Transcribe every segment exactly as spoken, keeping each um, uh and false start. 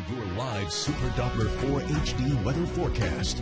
Your live Super Doppler four H D weather forecast.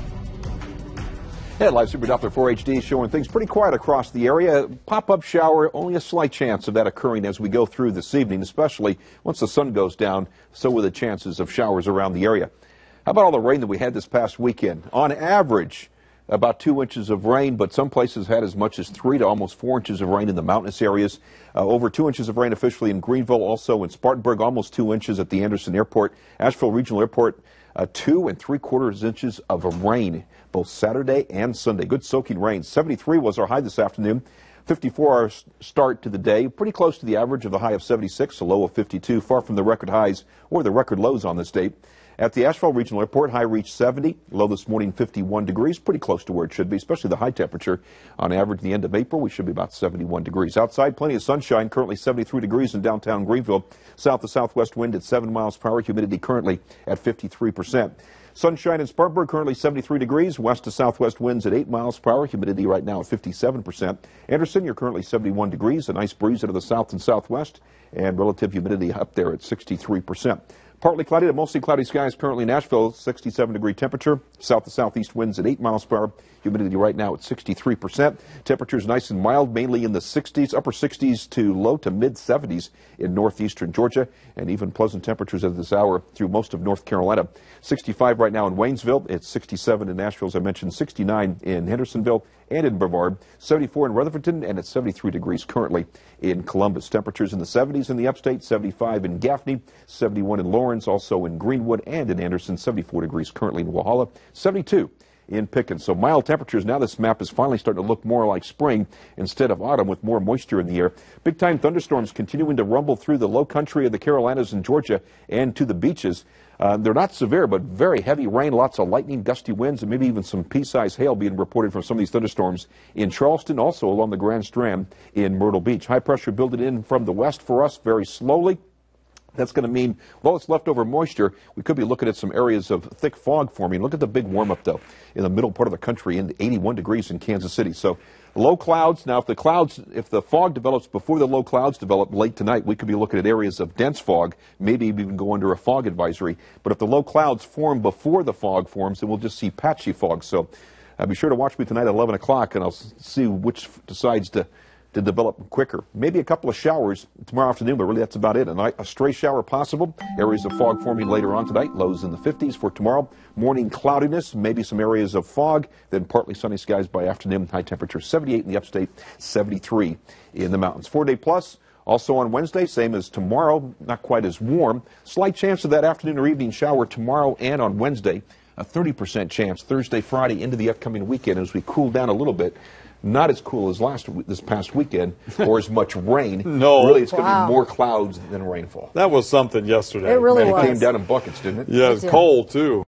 Hey, live Super Doppler four H D showing things pretty quiet across the area. Pop-up shower, only a slight chance of that occurring as we go through this evening, especially once the sun goes down. So are the chances of showers around the area. How about all the rain that we had this past weekend? On average, about two inches of rain, but some places had as much as three to almost four inches of rain in the mountainous areas. Uh, over two inches of rain officially in Greenville, also in Spartanburg, almost two inches at the Anderson Airport. Asheville Regional Airport, uh, two and three quarters inches of rain, both Saturday and Sunday. Good soaking rain. seventy-three was our high this afternoon. fifty-four hour start to the day, pretty close to the average of the high of seventy-six, a low of fifty-two, far from the record highs or the record lows on this date. At the Asheville Regional Airport, high reached seventy, low this morning fifty-one degrees, pretty close to where it should be, especially the high temperature. On average, the end of April, we should be about seventy-one degrees. Outside, plenty of sunshine, currently seventy-three degrees in downtown Greenville. South to southwest wind at seven miles per hour, humidity currently at fifty-three percent. Sunshine in Spartanburg, currently seventy-three degrees, west to southwest winds at eight miles per hour, humidity right now at fifty-seven percent. Anderson, you're currently seventy-one degrees, a nice breeze out of the south and southwest, and relative humidity up there at sixty-three percent. Partly cloudy to mostly cloudy skies currently in Nashville, sixty-seven degree temperature, south to southeast winds at eight miles per hour, humidity right now at sixty-three percent. Temperatures nice and mild, mainly in the sixties, upper sixties to low to mid seventies in northeastern Georgia, and even pleasant temperatures at this hour through most of North Carolina. sixty-five right now in Waynesville, it's sixty-seven in Nashville, as I mentioned, sixty-nine in Hendersonville and in Brevard, seventy-four in Rutherford, and it's seventy-three degrees currently in Columbus. Temperatures in the seventies in the upstate, seventy-five in Gaffney, seventy-one in Lawrence, also in Greenwood and in Anderson, seventy-four degrees currently in Walhalla, seventy-two in Pickens. So mild temperatures. Now this map is finally starting to look more like spring instead of autumn, with more moisture in the air. Big time thunderstorms continuing to rumble through the low country of the Carolinas and Georgia and to the beaches. Uh, they're not severe, but very heavy rain, lots of lightning, gusty winds, and maybe even some pea-sized hail being reported from some of these thunderstorms in Charleston, also along the Grand Strand in Myrtle Beach. High pressure building in from the west for us very slowly. That's going to mean, with all this leftover moisture, we could be looking at some areas of thick fog forming. Look at the big warm-up, though, in the middle part of the country, in eighty-one degrees in Kansas City. So low clouds. Now, if the clouds, if the fog develops before the low clouds develop late tonight, we could be looking at areas of dense fog, maybe even go under a fog advisory. But if the low clouds form before the fog forms, then we'll just see patchy fog. So uh, be sure to watch me tonight at eleven o'clock, and I'll see which decides to to develop quicker. Maybe a couple of showers tomorrow afternoon, but really that's about it. A, night, a stray shower possible. Areas of fog forming later on tonight. Lows in the fifties for tomorrow. Morning cloudiness, maybe some areas of fog. Then partly sunny skies by afternoon. High temperature seventy-eight in the upstate, seventy-three in the mountains. Four-day plus. Also on Wednesday, same as tomorrow, not quite as warm. Slight chance of that afternoon or evening shower tomorrow and on Wednesday. A thirty percent chance Thursday, Friday into the upcoming weekend as we cool down a little bit. Not as cool as last this past weekend, or as much rain. No. Really, it's wow. going to be more clouds than rainfall. That was something yesterday. It really Man, was. it came down in buckets, didn't it? Yeah, it's cold, too.